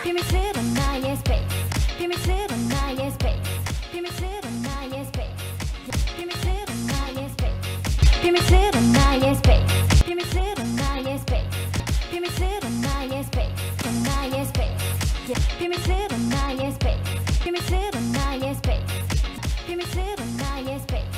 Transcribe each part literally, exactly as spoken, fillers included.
비밀스런 나의 스페이스 비밀스런 나의 스페이스 비밀스런 나의 스페이스 비밀스런 나의 스페이스 비밀스런 나의 스페이스 비밀스런 나의 스페이스 비밀스런 나의 스페이스 나의 스페이스 비밀스런 나의 스페이스 비밀스런 나의 스페이스 비밀스런 나의 스페이스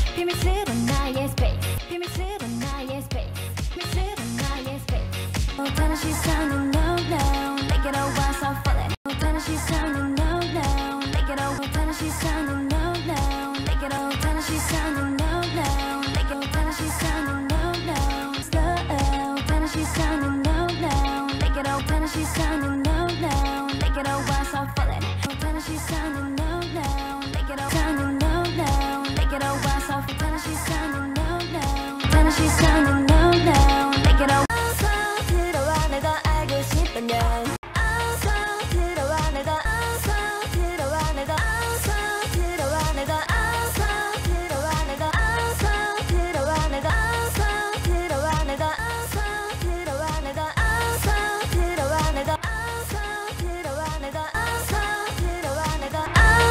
비밀스런 나의 스페이스 비밀스런 나의 스페이스 비밀스런 나의 스페이스 못하는 시선은 no no 내게로 와서 falling 못하는 시선은 no no 내게로 못하는 시선은 no no 내게로 못하는 시선은 no no 내게 못하는 시선은 no no slow 못하는 시선은 no no 내게로 못하는 시선은 no no 내게로 와서 falling 못하는 시선은 no no 내게로 시선은 no no 내게로 와서 못하는 시선은 no no 못하는 시선은 no no 내게로 어서 들어와 날 더 알고 싶다면 어서 들어와 날 더 어서 들어와 날 더 어서 들어와 날 더 어서 들어와 날 더 어서 들어와 날 더 어서 들어와 날 더 어서 들어와 날 더 어서 들어와 날 더 어서 들어와 날 더 어서 들어와 날 더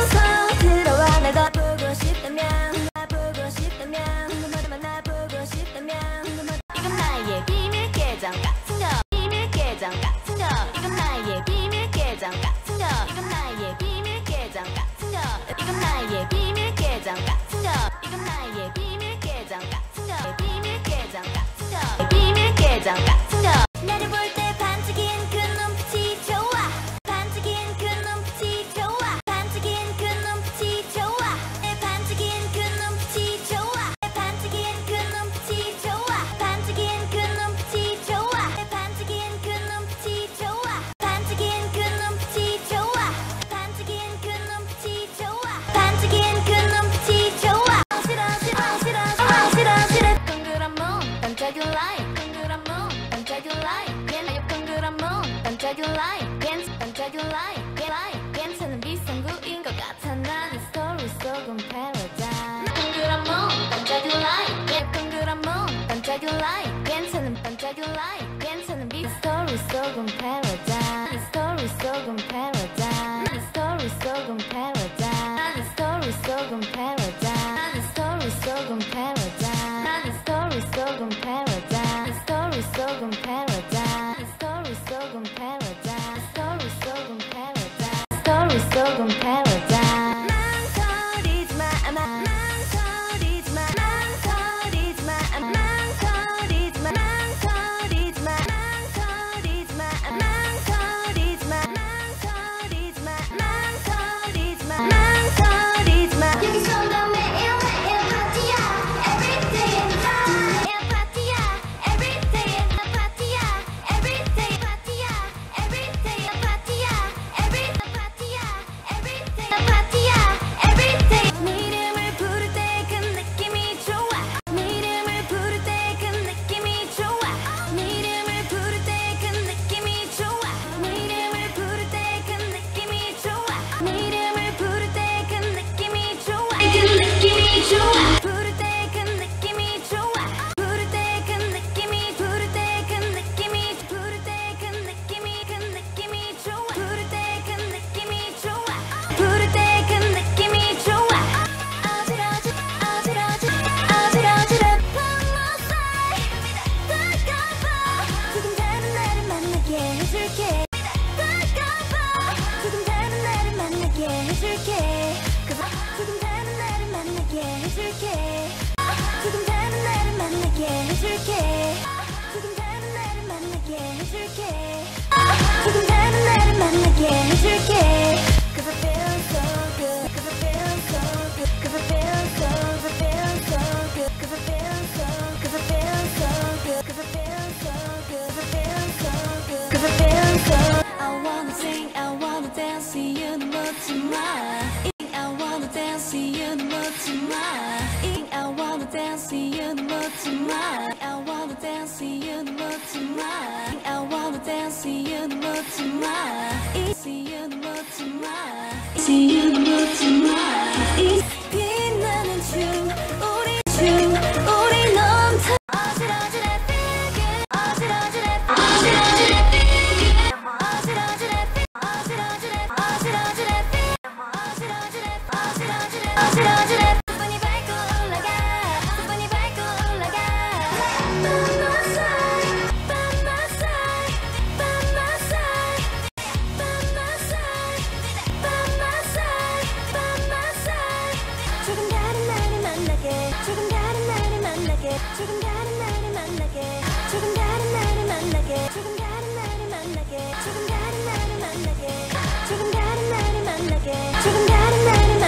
어서 들어와 날 더 보고 싶다면 나 보고 싶다면 누구든 나 보고 싶다면 이건 나의 비밀 계정 같은 거 비밀 계정 같은 거 이건 나의 비밀 계정 같은 거 이건 나의 비밀 계정 같은 거 이건 나의 비밀 계정 같은 거 이건 나의 비밀 계정 같은 거 비밀 계정 같은 거 비밀 계정 같은 거 나를 볼 때 반짝인 그 눈빛이 좋아 반짝인 그 눈빛이 좋아 반짝인 그 눈빛이 좋아 내 반짝인 그 눈빛이 좋아 내 반짝인 그 눈빛이 좋아 반짝인 그 눈빛이 좋아 내 반짝인 그 눈빛이 좋아 반짝인 그 눈빛이 좋아 반짝인 그 눈빛이 좋아 반짝인 그 눈빛이 좋아 싫어 싫어 싫어 싫어 싫어 싫어 동그란 몸 반짝여 라이트 동그란 몸 반짝여 라이트 얘나요 동그란 몸 반짝여 라이트 괜찮 반짝여 라이트 라이트 괜찮은 비상구인 것 같아 나는 스토리 속은 패러다이스 동그란 몸 반짝여 라이트 예 동그란 몸 반짝여 라이트 괜찮은 반짝여 라이트 괜찮은 비 스토리 속은 패러다이스 스토리 속은 패러다이스 스토리 속은 패러다이스 스토리 속은 패러다이스 스토리 속은 패러다이스 스토리 속은 패러다이스 스토리 속은 패러다이스 스토리 속은 패러다이스 스토리 속은 패러다이스 스토리 속은 패러다이스 망설이지 마 망설이지 마 망설이지 마 망설이지 마 망설이지 마 망설이지 마 망설이지 마 망설이지 마 망설이지 마 망설이지 마 여기서가 매일 매일 파티야 everyday 매일 파티야 everyday 나 파티야 everyday 파티야 everyday 나 파티야 every 나 파티야 everyday 나 파티야 everyday 네 이름을 부를 때 그 느낌이 좋아 네 이름을 부를 때 그 느낌이 좋아 네 이름을 부를 때 그 느낌이 좋아 네 이름을 부를 때 그 느낌이 좋아 네 이름을 부를 때 그 느낌이 좋아 그 느낌이 좋아 부를 때 그 느낌이 좋아 부를 때 그 느낌이 부를 때 그 느낌이 부를 때 그 느낌이 그 느낌이 좋아 부를 때 그 느낌이 좋아 부를 때 그 느낌이 좋아 어지러지 어지러지 어지러지를 밤낮사이 다가봐 지금 다른 나를 만나게 해줄게 다가봐 지금 다른 나를 만나게 해줄게 그래서 지금 다른 나를 만나게 해줄게 지금 다른 나를 만나게 해줄게 지금 다른 나를 만나게 해줄게 지금 다른 나를 만나게 해줄게 Cause I feel so good Cause I feel so good Cause I feel so Cause I feel so good Cause I feel so Cause I feel so good Cause I feel so good Cause I feel so good Cause I feel so I wanna sing I wanna dance see you 는 묻지 마 I wanna dance see you 는 묻지 마 I wanna dance see you 는 묻지 마 I wanna dance see you 는 묻지 마 I wanna dance see you 는 묻지 마 See you 는 묻지 마 See you 는 묻지 마 빛나는 춤 우리 춤 우리 넘쳐 어지러지래 feel good 어지러지래 어지러지래 feel good 어지러지래 feel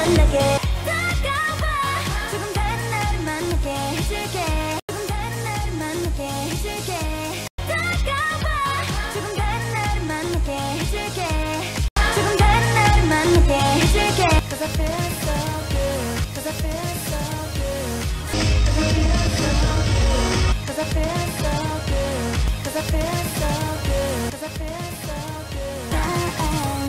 만나게 다가와 조금 다른 나를 만나게 해줄게 조금 다른 나를 만나게 해줄게 다가와 조금 다른 나를 만나게 해줄게 조금 다른 나를 만나게 해줄게 Cause I feel so good Cause I feel so good Cause I feel so good Cause I feel so good Cause I feel so good down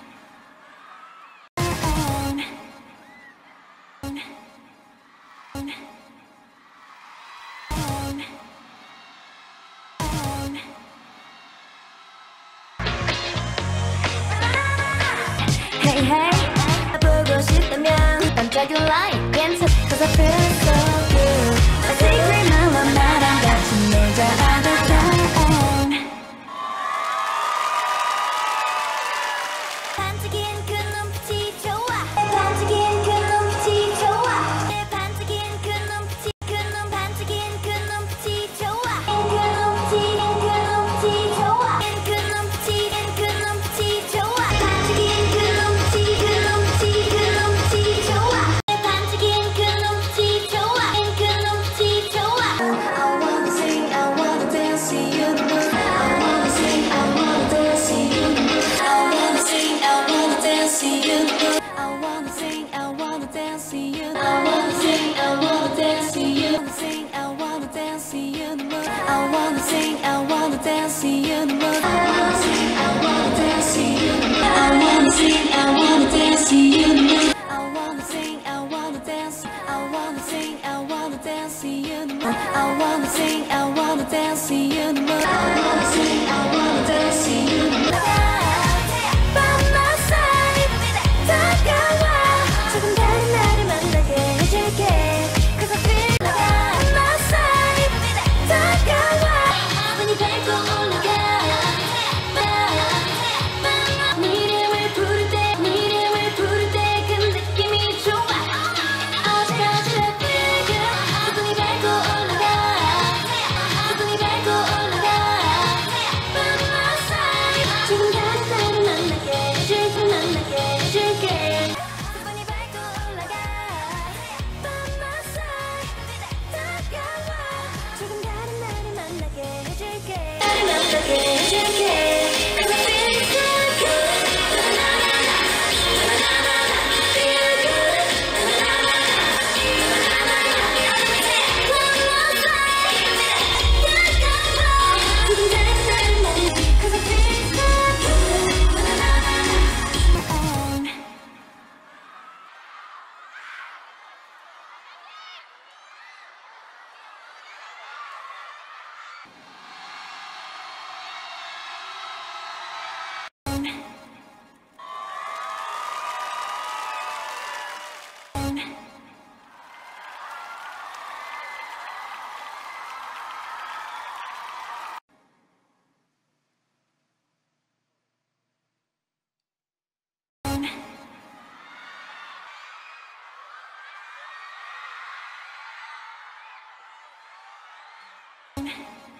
Hey hey 보고 싶다면 반짝이 light 괜찮아 Cause I feel so good A secret 나와 나랑 같이 놀자 other time 반짝인 그 눈빛이 좋아 반짝인 그 눈빛이 좋아 내 반짝인 그 눈빛이 그 눈 반짝인 그 눈빛이 좋아 그 눈빛이 그 눈빛이 좋아 그 눈빛이 그 눈빛이 좋아 반짝인 그 눈빛이 그 눈빛이 그 눈빛이 좋아 내 반짝인 그 눈빛이 좋아 그 눈빛이 좋아 I wanna sing I wanna dance to you I wanna sing I wanna dance to you I wanna sing I wanna dance to you I wanna sing I wanna dance to you I wanna sing I wanna dance to you sing I wanna dance to you I wanna sing I wanna dance to you I wanna sing I wanna dance to you I wanna sing I wanna dance to you I wanna sing I wanna dance I wanna sing I wanna dance to you I wanna sing I wanna dance to you I wanna sing I wanna dance to you By my side 다가와 조금 다른 나를 만나게 해줄게 Cause I feel by my side 다가와 눈이 밟고 올라가 네 이름을 부를 때 네 이름을 부를 때 그 느낌이 좋아 어디까지 I feel good 눈이 밟고 올라가 눈이 밟고 올라가 By my side 조금 다른 나를 만나게 해줄게 만나게 해줄게 눈이 밟고 올라가 By my side 다가와 조금 다른 나를 만나게 해줄게 나를 만나게 해줄게 Cause I feel so good Feel good One more time 다가와 조금 다른 나를 만나게 Cause I feel so good down